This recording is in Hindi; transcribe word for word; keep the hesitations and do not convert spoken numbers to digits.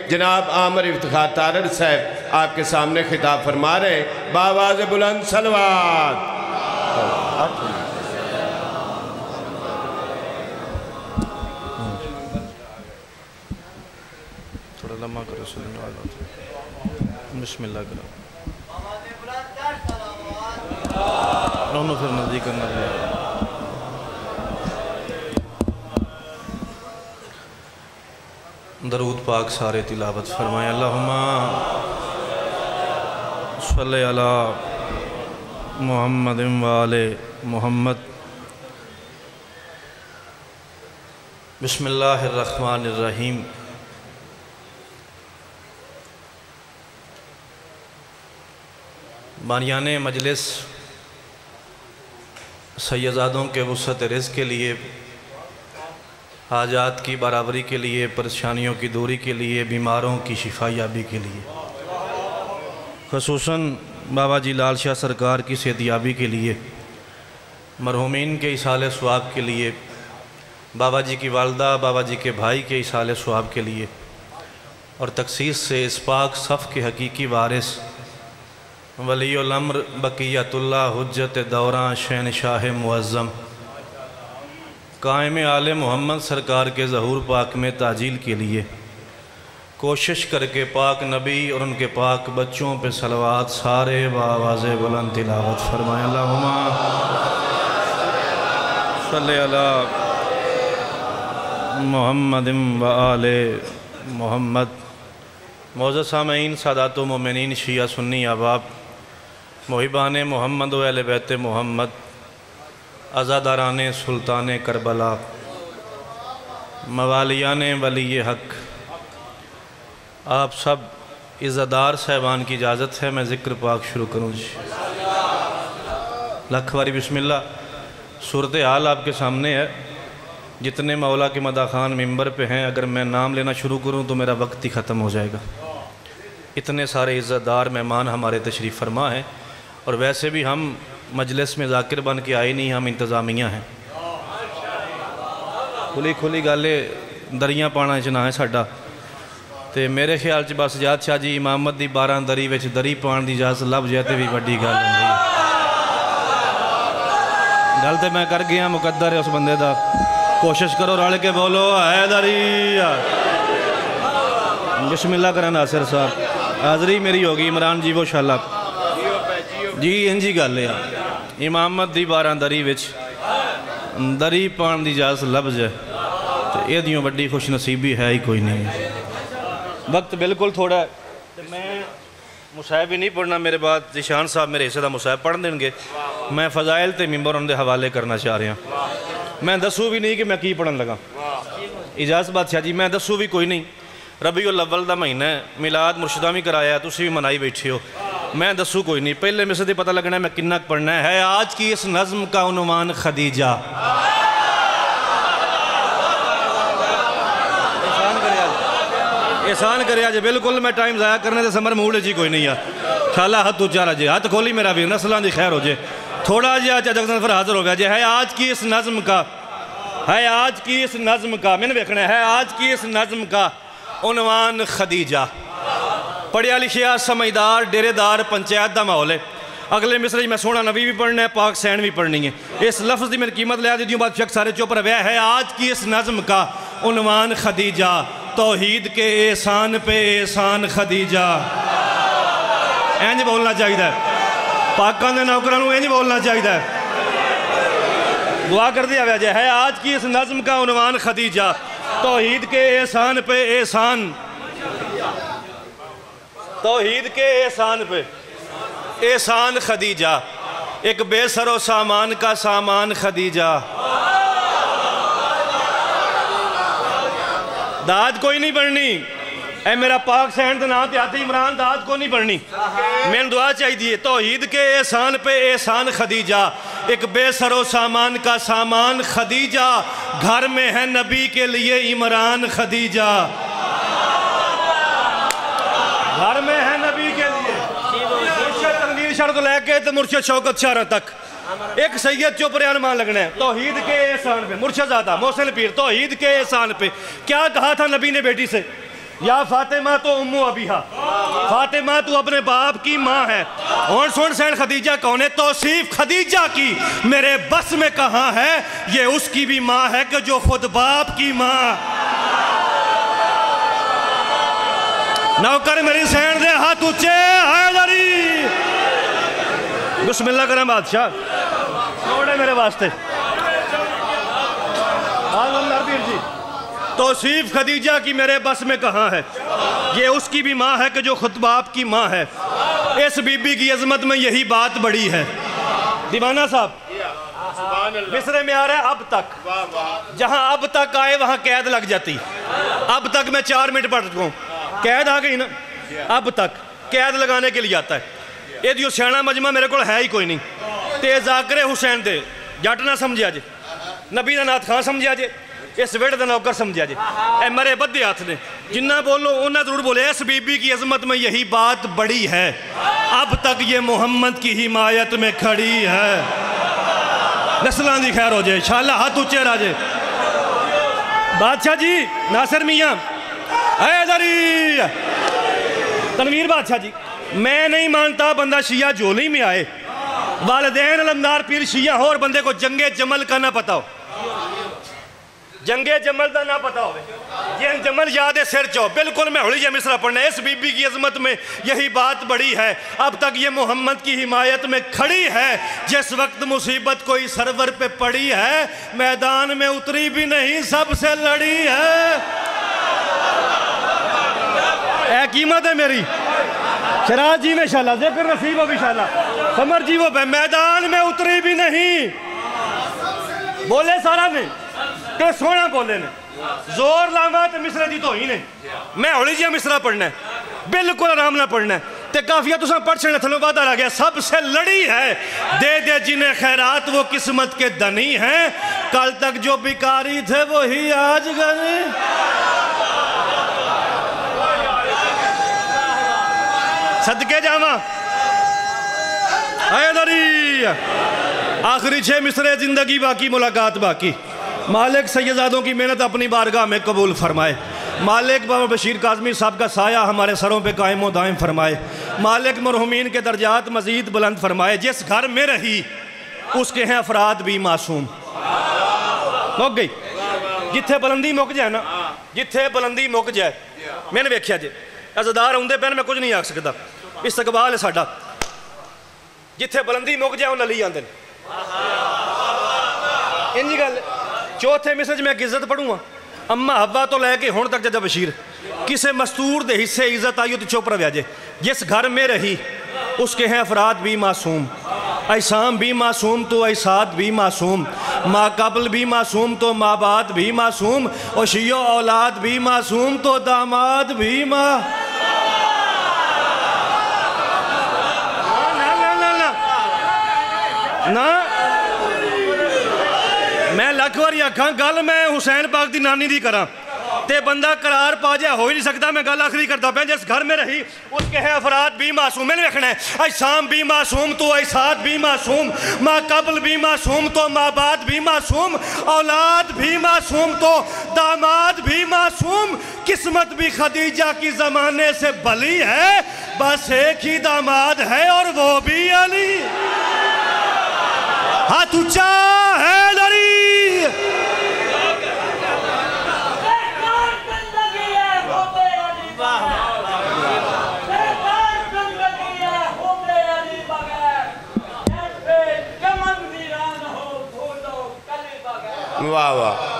जनाब आमिर इफ्तिखार तारड़ साहब आपके सामने खिताब फरमा रहे हैं। बावाज़ बुलंद सलवात। थोड़ा लम्बा करो, बिस्मिल्लाह करो, दोनों फिर नज़दीक करना चाहिए। दरूद पाक सारे तिलावत फरमाए। अल्लाहुम्मा सल्ले अला मुहम्मद व आले मुहम्मद। बिस्मिल्लाहिर्रहमानिर्रहीम। बानियाने मजलिस सैयदादों के वुसअत रिज़्क़ के लिए, हाजात की बराबरी के लिए, परेशानियों की दूरी के लिए, बीमारों की शिफायाबी के लिए, ख़ुसूसन बाबा जी लाल शाह सरकार की सेहतियाबी के लिए, मरहूमीन के इसाले सवाब के लिए, बाबा जी की वालदा, बाबा जी के भाई के इसाले सवाब के लिए, और तखसीस से इस पाक सफ़ के हकीकी वारिस वलीउल अम्र बक़ियतुल्लाह हुज्जत दौरान शहनशाह मुअज़्ज़म कायम आले मोहम्मद सरकार के ज़हूर पाक में ताजील के लिए कोशिश करके पाक नबी और उनके पाक बच्चों पे सलवात सारे बावाज़े बुलंद तिलावत फरमाएं। अल्लाहुम्मा सल्ले अला मुहम्मद व आले मुहम्मद। मौज़ूद सामईन, सादातो मोमिनीन, शिया सुन्नी अहबाब, मुहिबान मोहम्मद व अहले बैत मोहम्मद, आज़ादारान सुल्तान करबला, मवालियान वली हक, आप सब इज़्ज़तदार साहिबान की इजाज़त है मैं ज़िक्र पाक शुरू करूँ जी। लख वारी बिस्मिल्लाह। सूरत हाल आपके सामने है। जितने मौला के मदा खान मिंबर पे हैं, अगर मैं नाम लेना शुरू करूँ तो मेरा वक्त ही ख़त्म हो जाएगा। इतने सारे इज़्ज़तदार मेहमान हमारे तशरीफ़ फरमा हैं, और वैसे भी हम मजलिस में ज़ाकिर बन के आए नहीं, हम इंतज़ामिया हैं। खुली खुली गल दरियाँ पाना च ना है साडा, तो मेरे ख्याल च बस जाद शाह जी इमामत की बारह दरी में दरी पाने की इजाज़त लभ जाए तो भी वड्डी गल होंदी। गल तो मैं कर गया, मुकद्दर है उस बंदे का। कोशिश करो रल के बोलो है दरी। बिस्मिल्लाह करा नासिर साहब, हाज़री मेरी होगी। इमरान जी वो शाला जी इंजी गल है, इमामत की बारह दरी विच दरी पाने की इजाज़त लभ जाए तो यह वड्डी खुश नसीबी है ही कोई नहीं। वक्त बिल्कुल थोड़ा है, तो मैं मुसाहिब ही नहीं पढ़ना। मेरे बाद जिशान साहब मेरे हिस्से का मुसाहिब पढ़ देंगे। मैं फजाइल तो मिंबर उनके हवाले करना चाह रहा। मैं दसूँ भी नहीं कि मैं की पढ़न लगा। इजाज़त बादशाह जी मैं दसूँ भी कोई नहीं। रबीउल अव्वल का महीना है, मिलाद मुर्शदा भी कराया, तुसी भी मनाई बैठे हो। मैं दसूँ कोई नहीं, पहले मिसरे से पता लगना है मैं किन्ना पढ़ना है। है आज की इस नज़्म का उन्वान खदीजा। एहसान करे आज, बिल्कुल मैं टाइम ज़ाया करने से समर मूड जी कोई नहीं है। शाला हाथ उच्चा रजे, हाथ खोली मेरा वीर, नस्लों की खैर हो जाए। थोड़ा जहा जगत फिर हाजिर हो गया जे। है आज की इस नज़्म का, है आज की इस नज़्म का, मैंने देखना है आज की इस नज़्म का उन्वान खदीजा। पढ़िया लिखिया समझदार डेरेदार पंचायत का माहौल है। अगले मिसरे मैं सोना नबी भी पढ़ना है, पाक सैन भी पढ़नी है। इस लफ्ज़ की मैंने कीमत लिया दी बात शख्स सारे चुप रहा है। आज की इस नज़्म का उन्वान खदीजा, तौहीद के एहसान पे एहसान खदीजा। इंज बोलना चाहिए, पाकों के नौकरों इंज बोलना चाहिए। दुआ कर दिया वजह है आज की इस नज़्म का उन्वान खदीजा, तौहीद के एहसान पे एहसान, तौहीद के एहसान पे एहसान खदीजा। एक बेसरो सामान का सामान खदीजा। दाद कोई नहीं बढ़नी, ए मेरा पाक सैन के नाम ते इमरान, दाद को नहीं बढ़नी। मैंने दुआ चाहिए तौहीद के एहसान पे एहसान खदीजा। एक बेसरो सामान का सामान खदीजा, घर में है नबी के लिए इमरान खदीजा। घर में है नबी के लिए मुर्शद तनवीर शाह तो लेके तो मुर्शद शौकत शाह तक एक सैयद चुप रहा मान लगना है। तौहीद के एहसान पे मुर्शद ज़ादा मोहसिन पीर, तौहीद के एहसान पे क्या कहा था नबी ने बेटी से? या फातिमा तो उम्मु अबीहा, फातिमा तू अपने बाप की माँ है। और सुन सैन खदीजा कौन है? तौसीफ खदीजा की मेरे बस में कहाँ है, ये उसकी भी माँ है कि जो खुद बाप की माँ। नौकर मेरी सैन दे हाथ ऊंचे, हैदरी बिस्मिल्लाह करें बादशाह, छोड़े मेरे वास्ते। जी तौसीफ खदीजा की मेरे बस में कहाँ है, ये उसकी भी माँ है कि जो खुद बाप की माँ है। इस बीबी की अजमत में यही बात बड़ी है। दीवाना साहब मिस्र में आ रहा है अब तक, जहाँ अब तक आए वहाँ कैद लग जाती। अब तक मैं चार मिनट पढ़ चुका हूँ, कैद आ गई ना, अब तक कैद लगाने के लिए आता है। ये जो सियाना मजमा मेरे को है ही कोई नहीं। ते जाकरे हुसैन दे जट ना समझिया जे, नबी का नाथ खां समझिया जे, इस वेड़ का नौकर समझिया जे। ए मरे बद्दे हाथ ने जिन्ना बोलो उन्हें जरूर बोले। इस बीबी की अजमत में यही बात बड़ी है, अब तक ये मोहम्मद की हिमायत में खड़ी है। नस्लां दी खैर हो जाए इंशाअल्लाह, हाथ ऊंचे राजे। बादशाह जी नासिर मियाँ हैदरी तनवीर बादशाह जी, मैं नहीं मानता बंदा शिया जोली में आए, वालिदैन अलमदार पीर शिया हो और बंदे को जंगे जमल का ना पता हो, जंगे जमल का ना पता हो, ये जमल याद है सिर चो। बिल्कुल मैं होली जा मिसरा पढ़ना। इस बीबी की अजमत में यही बात बड़ी है, अब तक ये मोहम्मद की हिमायत में खड़ी है। जिस वक्त मुसीबत कोई सरवर पे पड़ी है, मैदान में उतरी भी नहीं, सबसे लड़ी है। ए कीमत है मेरी शराज जी में शाला जिक्र नसीब हो भी शाला समर जी वो मैदान में उतरी भी नहीं, बोले सारा ने ते सोना बोले ने, जोर लावा तो मिसरे दी तो ही नहीं। मैं होली जी मिसरा पढ़ना है, बिल्कुल आराम ना पढ़ना है। ते काफिया तुसा पढ़ छड़े थलो वादा रह गया। सबसे लड़ी है, दे दे जिन्हें खैरात वो किस्मत के धनी हैं, कल तक जो भिखारी थे वही आज गए। सदके जावा हैदरी। आखिरी छह मिसरे जिंदगी बाकी, मुलाकात बाकी। मालिक सैयदादों की मेहनत अपनी बारगाह में कबूल फरमाए। मालिक बाबा बशीर काज़मी साहब का साया हमारे सरों पे कायम व दायम फरमाए। मालिक मरहुमीन के दर्जात मजीद बुलंद फरमाए। जिस घर में रही उसके हैं अफराद भी मासूम। मुक गई जिथे बुलंदी मुक जाए ना, जिथे बुलंदी मुक जाए। मैंने वेख्या जे अज़दार आउंदे पैन, मैं कुछ नहीं आख सकता, इस्तकबाल है साडा। जिथे बुलंदी मुक जाए उन्हें ली आंदे इंजी गल। चौथे मिसरे च मैं इज्जत पढ़ूंगा, अम्मा हवा तो लैके हुण तक जदा बशीर किसे मस्तूर दे हिस्से इज्जत आई हो तो चुप रह जाए। जिस घर में रही उसके हैं अफराद भी मासूम, ऐसाम भी मासूम तो ऐसाद भी मासूम, माँ कबल भी मासूम तो माँ बाद भी मासूम, और शियो औलाद भी मासूम तो दामाद भी माँ। ना ना ना ना ना मैं लख बारी आखा गल मैं हुसैन पाक दी नानी दी करा ते बंदा करार पा जाए हो ही नहीं सकता। मैं गल आखिरी करता पे, जिस घर में रही उसके है अफराद भी मासूम। मैंने देखना है ऐसाम भी मासूम तो ऐसाद भी मासूम, माँ कबल भी मासूम तो माँ बाद भी मासूम, औलाद भी मासूम तो दामाद भी मासूम। किस्मत भी खदीजा की जमाने से भली है, बस एक ही दामाद है और वो भी अली। हाथ ऊंचा है लड़ी। वाह वाह।